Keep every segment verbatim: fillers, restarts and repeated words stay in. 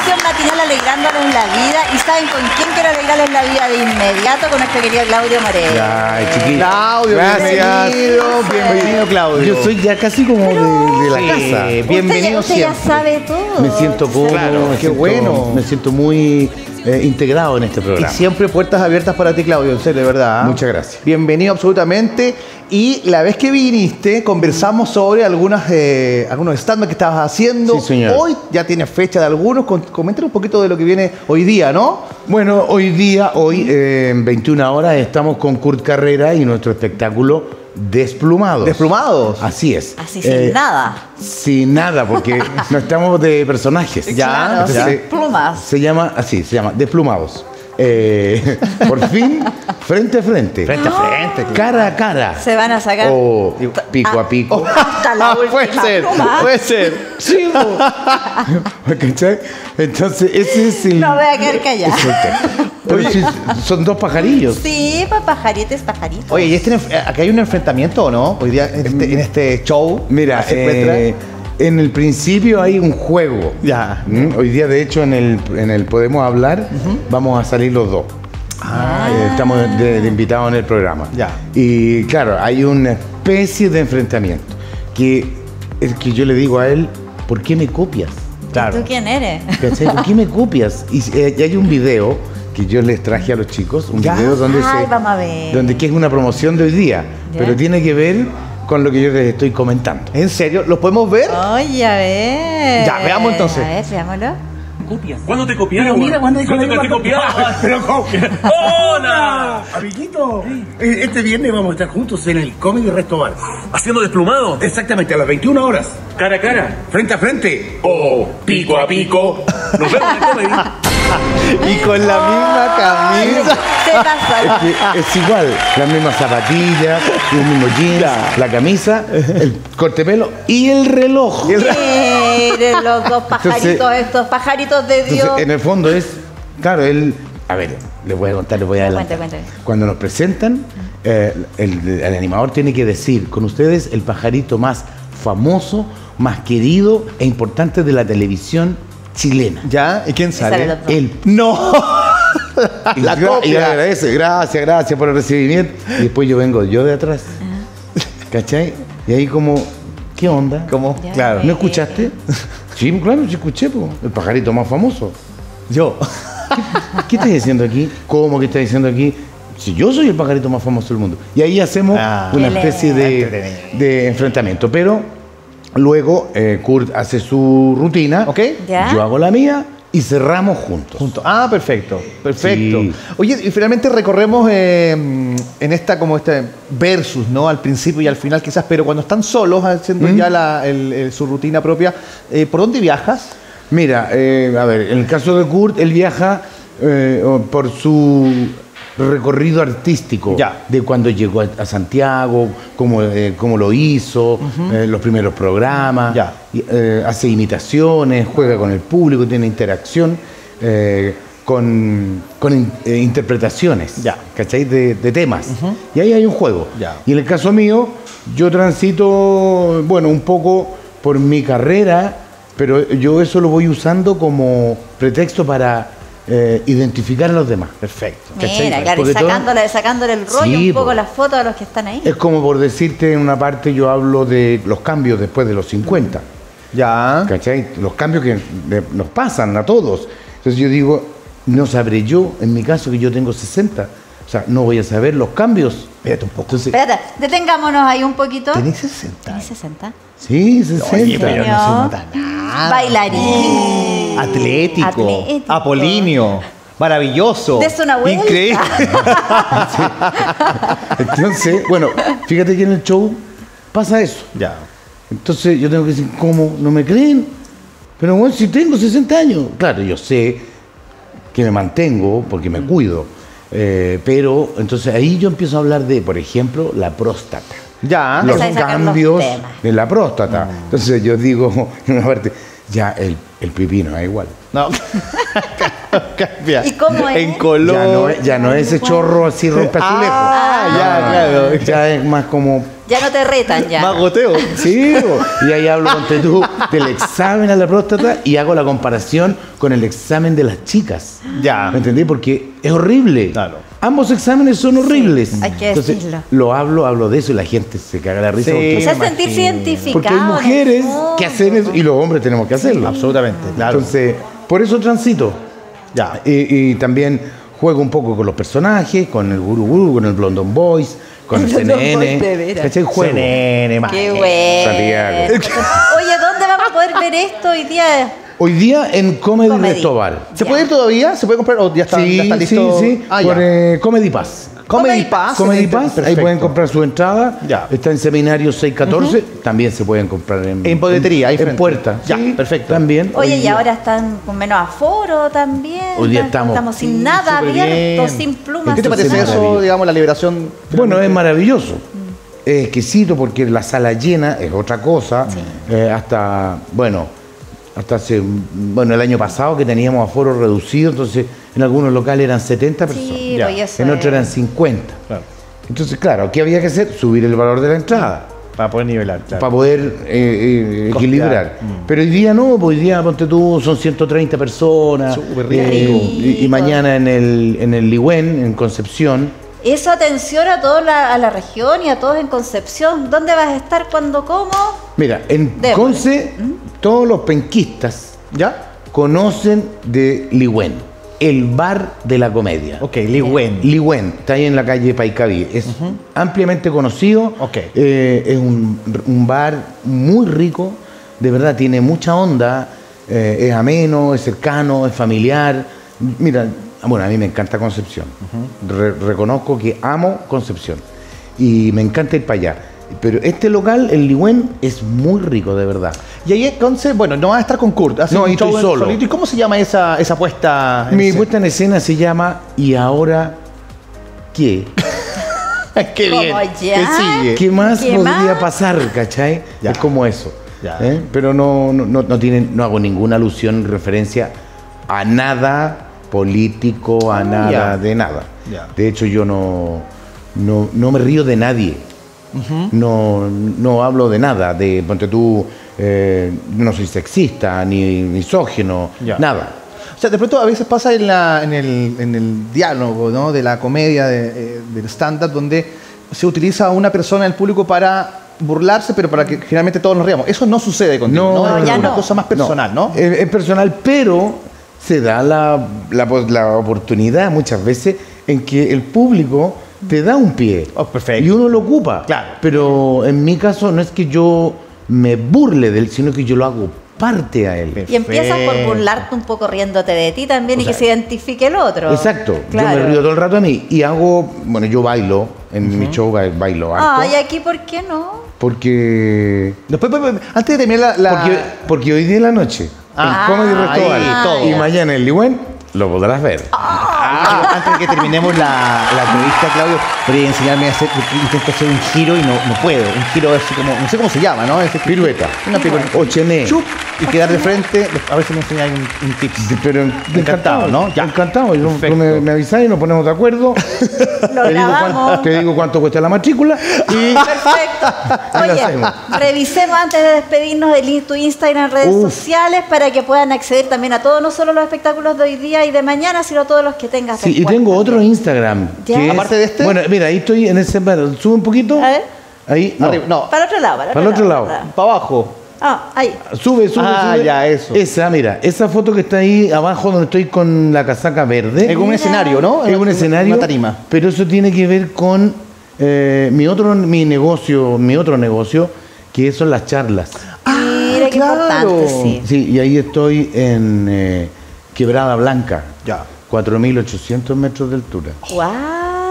versión matinal alegrándoles la vida. ¿Y saben con quién quiero alegrarles la vida de inmediato? Con nuestro querido Claudio Moreno. Ay, chiquillo. Claudio, gracias. Bienvenido, bienvenido, Claudio. Yo soy ya casi como de, de la Sí, casa. bienvenido usted, siempre. Usted ya sabe todo. Me siento cómodo, Claro, me qué siento- bueno. Me siento muy eh, integrado en este Y programa. siempre puertas abiertas para ti, Claudio, en serio, de verdad. Muchas gracias. Bienvenido absolutamente. Y la vez que viniste, conversamos sobre algunas, eh, algunos stand-up que estabas haciendo. Sí, señor. Hoy ya tienes fecha de algunos. Con- Coméntanos un poquito de lo que viene hoy día, ¿no? Bueno, hoy día, hoy eh, en veintiuna horas, estamos con Kurt Carrera y nuestro espectáculo Desplumados. Desplumados. Así es. Así sin Eh, nada. Sin nada, porque no estamos de personajes. Ya, Claro, Entonces, sin se- plumas. Se llama así, se llama Desplumados. Eh, por fin, frente a frente. Frente a frente. Cara a cara. Se van a sacar. O pico a pico. Hasta la última puede ser, pluma. puede ser. Sí, ¿cachai? Entonces, ese es el. No voy a quedar callada. es el tema. Pero sí, son dos pajarillos. Sí, pa' pajaritos, pajaritos. Oye, ¿y este, acá hay un enfrentamiento o no? Hoy día en este, en este show. Mira, se encuentra. eh, en el principio hay un juego. Ya. ¿Mm? Hoy día, de hecho, en el, en el Podemos Hablar, vamos a salir los dos. Ah. Eh, estamos de, de invitados en el programa. Ya. Y claro, hay una especie de enfrentamiento que es que yo le digo a él, ¿por qué me copias? ¿Y tú quién eres? ¿Cachai? ¿Por qué me copias? Y, eh, y hay un video que yo les traje a los chicos, un Ya. video donde Ay, se, vamos a ver. donde que es una promoción de hoy día, Ya. pero tiene que ver con lo que yo les estoy comentando. ¿En serio? ¿Lo podemos ver? Oye, a ver. Ya, veamos entonces. A ver, veámoslo. Copias. ¿Cuándo te copiaron? Pero mira, cuando dijo ¿Cuándo que te iba a copiaron? copiar. Pero copia. ¡Hola! Amiguito, eh, este viernes vamos a estar juntos en el Comedy Resto Bar. ¿Haciendo desplumado? Exactamente, a las veintiuna horas. ¿Cara a cara? Frente a frente. ¿O pico a pico? Nos vemos en el comedy. Y con la misma camisa. Se pasa. Que es igual, las mismas zapatillas, los mismos jeans, la camisa, el corte de pelo y el reloj. Miren los dos pajaritos, Entonces- estos pajaritos de Dios. Entonces, en el fondo es, claro, él, a ver, les voy a contar, les voy a adelantar. Cuente, cuente. Cuando nos presentan, eh, el, el animador tiene que decir, con ustedes, el pajarito más famoso, más querido e importante de la televisión chilena. ¿Ya? ¿Y quién Sale sale? los dos. Él. No. Y La yo- Y le copia. agradece, gracias, gracias por el recibimiento. Y después yo vengo yo de atrás. ¿Cachai? Y ahí como, ¿qué onda? ¿Cómo? Ya. Claro. ¿No escuchaste? Sí, claro, sí escuché, po. El pajarito más famoso. Yo. ¿Qué estás diciendo aquí? ¿Cómo que estás diciendo aquí? Si yo soy el pajarito más famoso del mundo. Y ahí hacemos Ah. una Qué especie de, entretenido. de enfrentamiento. Pero luego eh, Kurt hace su rutina, ¿Ok? Ya. yo hago la mía y cerramos juntos. Junto. Ah, perfecto, perfecto. Sí. Oye, y finalmente recorremos eh, en esta como este versus, ¿no? Al principio y al final quizás, pero cuando están solos haciendo Mm. ya la- el- el- su rutina propia, eh, ¿por dónde viajas? Mira, eh, a ver, en el caso de Kurt, él viaja eh, por su recorrido artístico, Ya. de cuando llegó a, a Santiago, cómo, eh, cómo lo hizo, eh, los primeros programas, Ya. y, eh, hace imitaciones, juega con el público, tiene interacción eh, con, con in- eh, interpretaciones, Ya. ¿cachai? De, de temas. Y ahí hay un juego. Ya. Y en el caso mío, yo transito, bueno, un poco por mi carrera, pero yo eso lo voy usando como pretexto para eh, identificar a los demás. Perfecto. ¿cachai? Mira, claro, y Porque todo- sacándole, sacándole el rollo Sí, un poco po. las fotos a los que están ahí. Es como por decirte, en una parte yo hablo de los cambios después de los cincuenta, Ya. ¿cachai? Los cambios que de- nos pasan a todos. Entonces yo digo, no sabré yo, en mi caso que yo tengo sesenta, o sea, no voy a saber los cambios. Espérate un poco. Entonces, Espérate, detengámonos ahí un poquito. Tenés sesenta. ¿Tienes sesenta? sí, sesenta. Oye, pero no se Señor. nota nada. Bailarín. Atlético, Atlético. Apolíneo, maravilloso. Des una vuelta. Increíble. Entonces, bueno, fíjate que en el show pasa eso. Ya. Entonces yo tengo que decir, ¿cómo? ¿No me creen? Pero bueno, si tengo sesenta años. Claro, yo sé que me mantengo porque me cuido. Eh, pero entonces ahí yo empiezo a hablar de, por ejemplo, la próstata. Ya. Los Empezáis a sacar los cambios temas. de la próstata. Entonces yo digo, en una parte, ya el, el pipí no es igual. No. Cambia. ¿Y cómo es? En color. Ya no, es- ya no es ese chorro así rompe azulejo. Ah, ya, claro. Ya es más como... Ya no te retan ya. Más goteo. Sí, bo. Y ahí hablo con tú del examen a la próstata y hago la comparación con el examen de las chicas. Ya. ¿Me entendí? Porque es horrible. Claro. Ambos exámenes son horribles. hay que Entonces, decirlo. lo hablo, hablo de eso y la gente se caga la risa. Sí. porque- O sea, me sentirse imagino. identificado. Porque hay en el mujeres fondo. que hacen eso y los hombres tenemos que hacerlo. Absolutamente, claro. Entonces, por eso transito. Ya. Y, y también juego un poco con los personajes, con el Guru Guru, con el Blondon Boys, con el, El Blondon C N N. Boys, de veras. ¿Cachai? Juego. C N N, más. Qué bueno. Santiago. Oye, ¿dónde vamos a poder ver esto hoy día? Hoy día en Comedy, Comedy. Resto Bar. ¿Se Ya. puede ir todavía? ¿Se puede comprar? ¿O ya está, Sí, ya está sí, listo? sí, Ah, por ya. eh, Comedy Pass. Comedy Pass. Comedy Perfecto. Pass, ahí pueden comprar su entrada. Ya. Está en Seminario seiscientos catorce, también se pueden comprar en... En boletería, ahí en, frente. en puerta. Ya, Sí, perfecto. También. Oye, Hoy y día- ahora están con menos aforo también. Hoy día estamos- sin Sí, nada súper abierto, bien. sin plumas. ¿Qué te sin parece nada. eso, maravilloso. digamos, la liberación? Bueno, es maravilloso. Es exquisito porque la sala llena es otra cosa. Eh, hasta, bueno, hasta hace, bueno, el año pasado que teníamos aforo reducido, entonces en algunos locales eran setenta personas. Sí, Ya. pues eso En es. otros eran cincuenta. Claro. Entonces, claro, ¿qué había que hacer? Subir el valor de la entrada. Para poder nivelar, claro. Para poder eh, eh, Costear. equilibrar. Mm. Pero hoy día no, pues hoy día, ponte tú, son ciento treinta personas. Súper rico. y, y mañana en el, en el Ligüen, en Concepción. Eso, atención a toda la, a la región y a todos en Concepción. ¿Dónde vas a estar, cuándo, cómo? Mira, en Démosle. Conce, todos los penquistas ¿Ya? conocen de Ligüen, el bar de la comedia. Ok, Ligüen. Ligüen, está ahí en la calle Paicaví. Es ampliamente conocido. Ok. Eh, es un, un bar muy rico. De verdad, tiene mucha onda. eh, es ameno, es cercano, es familiar. Mira, bueno, a mí me encanta Concepción. Re- reconozco que amo Concepción. Y me encanta ir para allá. Pero este local, el Ligüen, es muy rico, de verdad. Y ahí entonces, bueno, no vas a estar con Kurt. haces No, un ahí show estoy en solo. solito. ¿Y cómo se llama esa, esa puesta? en Mi escena? puesta en escena se llama ¿Y ahora qué? Qué bien. ¿Cómo ya? ¿Qué sigue? ¿Qué más ¿Qué podría más? pasar, cachai? Ya. Es como eso. Ya. ¿eh? Pero no, no, no, no tienen, no hago ninguna alusión, referencia a nada político, a Ah, nada, ya. de nada. Ya. De hecho, yo no, no, no me río de nadie. No, no hablo de nada, de ponte tú, eh, no soy sexista, ni misógino, Ya. nada. O sea, de pronto a veces pasa en, la, en, el, en el diálogo, ¿no? De la comedia, de, eh, del stand-up, donde se utiliza a una persona del público para burlarse, pero para que generalmente todos nos riamos. Eso no sucede contigo, ¿no? No, Es ya una no. cosa más personal, ¿no? Es, es personal, pero se da la, la, pos- la oportunidad muchas veces en que el público te da un pie. Oh, perfecto. Y uno lo ocupa. Claro. Pero en mi caso no es que yo me burle de él, sino que yo lo hago parte a él. Perfecto. Y empiezas por burlarte un poco riéndote de ti también O y sea, que se identifique el otro. Exacto. Yo Claro. me río todo el rato a mí. Y hago, bueno, yo bailo, en mi show ba- bailo harto. Ah, y aquí, ¿por qué no? Porque, Después, pues, pues, antes de terminar la... la- porque, porque hoy día en la noche, Ah, en Comedy Resto ahí, Bar, todo. y mañana en Ligüen, lo podrás ver. Ah, antes de que terminemos la, la entrevista, Claudio, podría enseñarme a hacer, porque intento hacer un giro y no, no puedo. Un giro así como, no sé cómo se llama, ¿no? Ese- Pirueta. Una pirueta. O chené. Chup, y quedar de frente. A ver si me enseñáis un, un tips. Sí, pero encantado, ¿no? Ya. Encantado. Yo- Perfecto. tú me, me avisáis y nos ponemos de acuerdo. Lo te, digo grabamos. cuánto, te digo cuánto cuesta la matrícula y Perfecto. lo Oye, hacemos. revisemos antes de despedirnos el in- tu Instagram, redes Uf. sociales, para que puedan acceder también a todos, no solo los espectáculos de hoy día y de mañana, sino todos los que tengas sí, y después tengo también. otro Instagram. ¿Ya? Que es- Aparte de este. Bueno, mira, ahí estoy en ese. bueno, Sube un poquito. A ver. Ahí. No. Arriba, no, Para el otro lado, para el Para el otro, otro lado. lado. para abajo. Ah, ahí. Sube, sube, Ah, sube. ya, eso. Esa, mira, esa foto que está ahí abajo donde estoy con la casaca verde. Es como un Mira. escenario, ¿no? Es un Una- escenario. Una tarima. Pero eso tiene que ver con eh, mi otro mi negocio, mi otro negocio, que son las charlas. Mira qué claro. importante, sí. Sí, y ahí estoy en eh, Quebrada Blanca. Ya. cuatro mil ochocientos metros de altura. ¡Wow!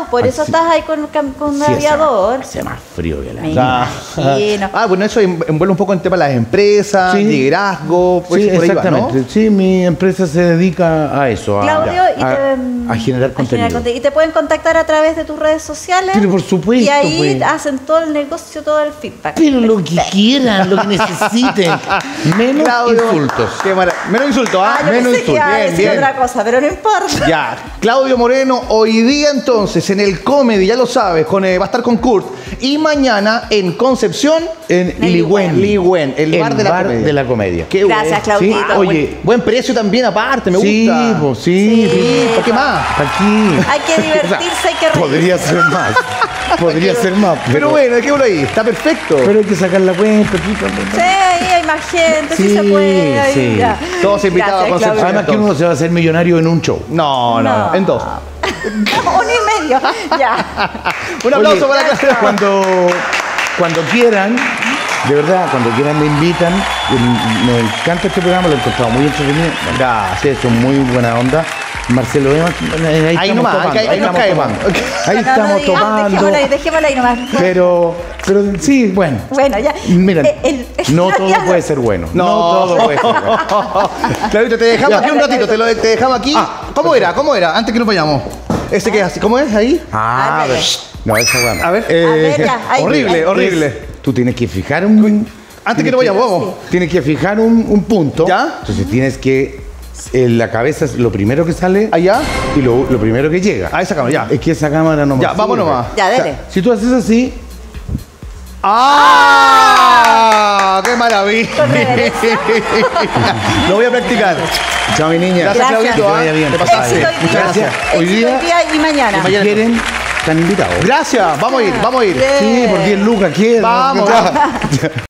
por eso Así- estás ahí con, cam- con un Sí, hace aviador. más- Hace más frío que la Me Ah, imagino. ah, bueno, eso en- envuelve un poco en tema de las empresas, Sí. liderazgo, pues Sí, por ahí va, exactamente. ¿no? Sí, mi empresa se dedica a eso, a, Claudio, y a- te, a generar contenido. conte- Y te pueden contactar a través de tus redes sociales. Pero por supuesto, Y ahí pues. hacen todo el negocio, todo el feedback. Pero lo que Perfecto. quieran, lo que necesiten. Menos Claudio, insultos. qué mara- Menos insultos, ¿ah? Ah, yo Menos pensé que iba a Bien, decir bien. otra cosa, pero no importa. Ya, Claudio Moreno, hoy día entonces en el Comedy, ya lo sabes, con, eh, va a estar con Kurt. Y mañana en Concepción, En En Ligüen. Ligüen, el bar de la comedia. de la comedia. Qué Gracias, bueno. Claudito. Sí, oye, Buen precio también aparte, me sí, gusta. pues, sí, Sí. ¿Por qué más? Aquí. Hay que divertirse, hay que reír. Podría ser más. Podría ser más. Pero, Pero bueno, dejémoslo ahí, está perfecto. pero hay que sacar la cuenta. chico. Sí, ahí hay más gente, sí, Sí, se puede. ahí sí. ya. Todos invitados a Gracias, Concepción. Claudio. Además que uno se va a hacer millonario en un show. No, no, no, No. en dos. Uno y medio. Ya. Un aplauso Oye, para Claudio. Cuando, cuando quieran, de verdad, cuando quieran me invitan. Y me encanta este programa, lo he encontrado muy entretenido. Gracias, son muy buena onda. Marcelo Evans, ahí, Ahí estamos nomás, topando, ahí- ahí ahí nos estamos caemos. topando. Ok. Ahí No, no estamos digas, tomando. Dejémoslo ahí, dejémoslo ahí nomás. Pero, pero sí, bueno. Bueno, ya. Mira, Eh, el- el- no ya todo lo- puede ser bueno. No. No, todo puede ser bueno. Claudito, te dejamos Ya. aquí un ratito, te, lo, te dejamos aquí. Ah, ¿Cómo era? ¿Cómo era? Antes que nos vayamos. Este que es así, ¿cómo es ahí? Ah, a ver. No, esa weá. A ver. Eh, A ver, ya, ahí. horrible, Es- horrible. es- Tú tienes que fijar un. Antes que nos vayamos, vamos. Tienes que fijar un, un punto. ¿Ya? Entonces tienes que. En la cabeza es lo primero que sale. ¿Allá? Y lo, lo primero que llega. A esa cámara, ya. Es que esa cámara no me Ya, vamos sirve. nomás. Ya, dele. Si tú haces así, ¡Ah! ¡Qué maravilla! Con reverencia. Lo voy a practicar. chao mi niña. Gracias, Gracias. Claudito. Que ¿ah? vaya bien. Te pasaste. Éxito hoy día. Muchas gracias. Hoy Éxito día, hoy día y mañana. si quieren, están invitados. Gracias, vamos a ir, vamos a ir. Bien. Sí, por diez lucas quieren. Vamos.